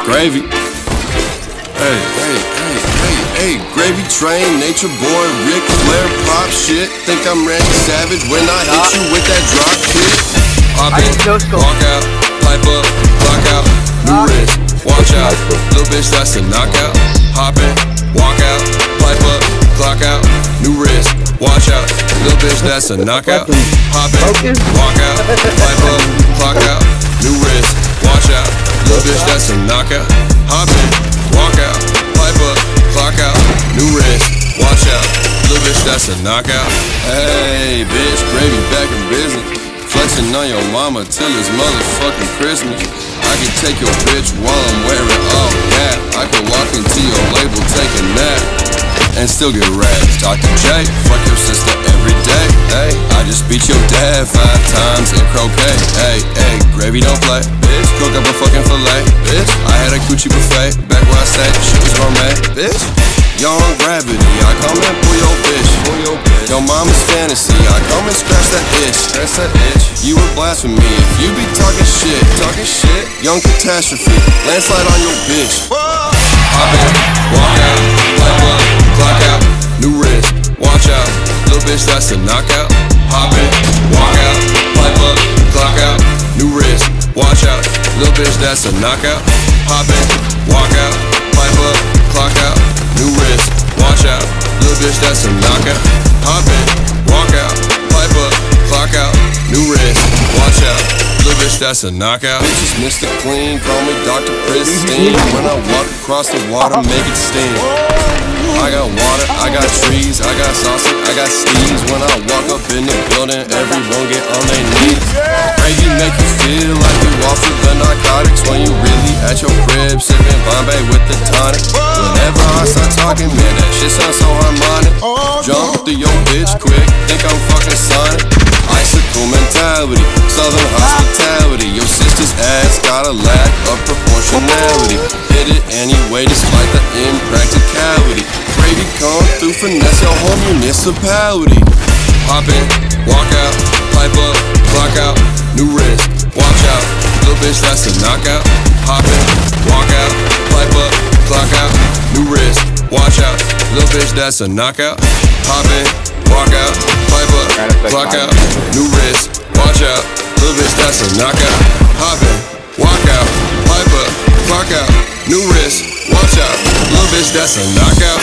Gravy. Hey, Gravy Train, Nature Boy, Ric Flair, pop shit. Think I'm Randy Savage when I hit you with that drop kick. Hop in, walk out, pipe up, clock out, new wrist, watch out. Little bitch, that's a knockout. Hop in, walk out, pipe up, clock out, new wrist, watch out. Little bitch, that's a knockout. Hop in, walk out, pipe up, clock out, new wrist, watch out. Little bitch, that's a knockout. Hop in, walk out, pipe up, clock out, new wrist, watch out. Little bitch, that's a knockout. Hey, bitch, Gravy back in business. Flexing on your mama till it's motherfucking Christmas. I can take your bitch while I'm wearing all that. I can walk into your label, take a nap, and still get razzed. Dr. J, fuck your sister every day. Hey, I just beat your dad 5 times in croquet. Hey, Gravy don't play, bitch. Cook up a fucking fillet, bitch. I had a coochie buffet back where I said shit was gourmet, bitch. Yung Gravity, I come and pull your bitch. Your mama's fantasy, I come and scratch that itch. You a blasphemy if you be talking shit. Young catastrophe, landslide on your bitch. Hop in, walk out, pipe up, clock out, new wrist, watch out. Little bitch, that's a knockout. Hop in, walk out, pipe up, clock out, new wrist, watch out. Little bitch, that's a knockout. Hop in, walk out, pipe up, clock out, new wrist, watch out. Little bitch, that's a knockout. Hop in, walk out, pipe up, clock out, new wrist, watch out. Little bitch, that's a knockout. Bitches Mr. Clean, call me Dr. Pristine. When I walk across the water, make it steam. I got water, I got trees, I got sausage, I got steams. When I walk up in the building, everyone get on their knees. Gravy make you feel like you off of the narcotics when you really at your crib, sipping Bombay with the tonic. Whenever I start talking, man, that shit sounds so harmonic. Jump through your bitch quick, think I'm fucking Sonic. Icicle mentality, southern hospitality. Your sister's ass got a lack of proportionality. Hit it anyway despite the impracticality. Gravy come through, finesse your whole municipality. Hop in, walk out, pipe up, clock out, new wrist, watch out. Little bitch, that's a knockout. Hop in, walk out, pipe up, clock out, new wrist, watch out. Little bitch, that's a knockout. Hop in, walk out, pipe up, clock out, new wrist, watch out. Little bitch, that's a knockout. Hop in, walk out, pipe up, clock out, new wrist, watch out. Little bitch, that's a knockout.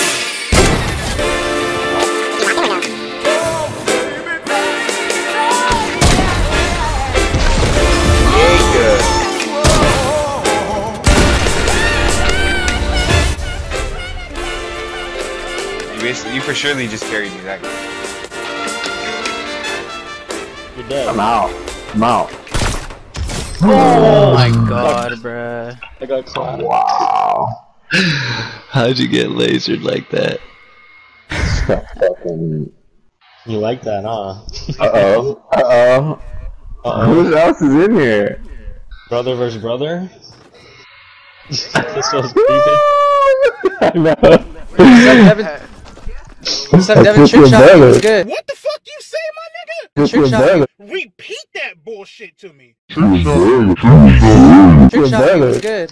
You for surely just carried me that guy. You're dead. I'm out. Oh my god, bruh. I got caught. Wow. How'd you get lasered like that? Fucking... You like that, huh? Uh-oh. Who else is in here? Brother versus brother? This was creepy. I know. What's up, Devin? Trick shot was good. What the fuck you say, my nigga? Trick shot. Repeat that bullshit to me. Trick shot was good.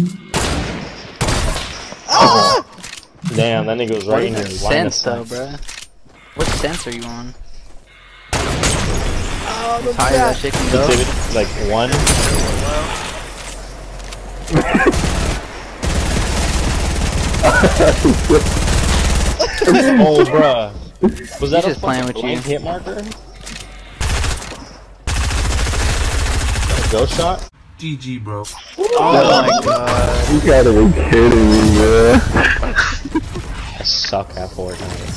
Oh! Damn, that nigga was right in here. Sense though, bruh. What sense are you on? As high as that shit can go. Like 1. Oh, bruh. Was that just playing with you? Hit marker? Ghost shot? GG, bro. Oh my god. You gotta be kidding me, man. I suck at Fortnite.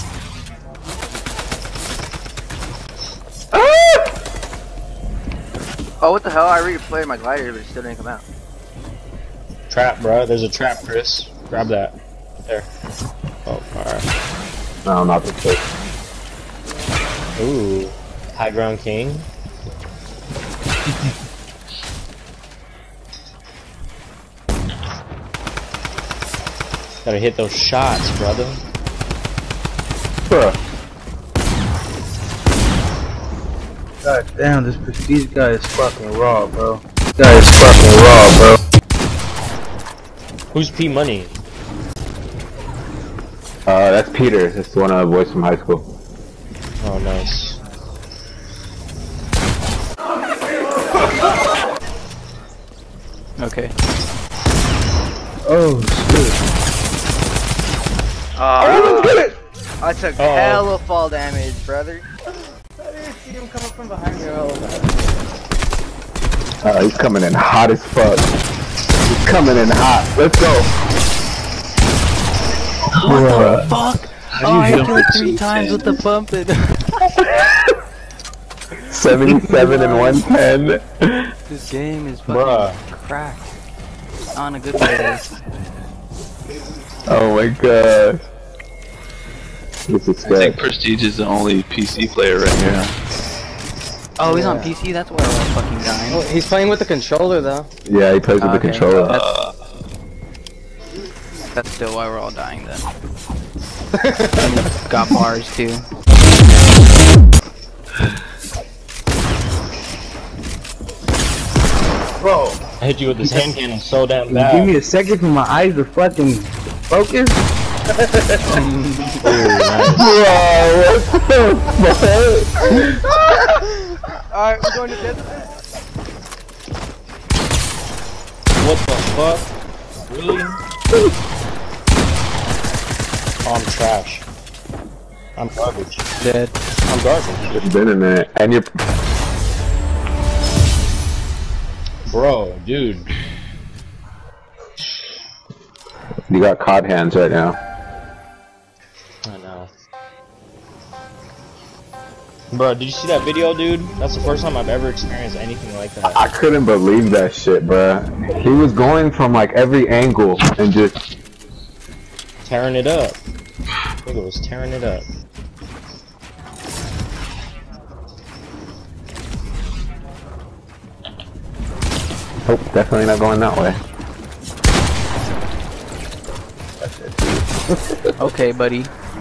Oh, what the hell? I already played my glider, but it still didn't come out. Trap, bruh. There's a trap, Chris. Grab that. There. Oh, alright. No, not the trick. Ooh. High ground king. Gotta hit those shots, brother. Bruh. God damn, this Prestige guy is fucking raw, bro. This guy is fucking raw, bro. Who's P Money? That's Peter. That's one of the boys from high school. Oh, nice. Okay. Oh shit. I took hella fall damage, brother. I didn't see him coming from behind me. He's coming in hot as fuck. He's coming in hot. Let's go. What the fuck? Oh, I killed it 3 times with the pumping. 77 and 110. This game is fucking cracked. On a good way. Oh my god. This is I scary. think Prestige is the only PC player right here. Oh, he's on PC? That's why I was fucking dying. Oh, he's playing with the controller though. Yeah, he plays with the controller. That's still why we're all dying then. And he's got bars too. Bro, I hit you with this hand cannon so damn bad. Give me a second for my eyes to fucking focus. Alright, we're going to death. What the fuck? Really? Oh, I'm trash. I'm garbage. Dead. I'm garbage. It's been a minute. And you're... Bro, dude. You got COD hands right now. I know. Bro, did you see that video, dude? That's the first time I've ever experienced anything like that. I couldn't believe that shit, bruh. He was going from like every angle and just... Tearing it up. I think it was tearing it up. Oh, definitely not going that way. Okay, buddy.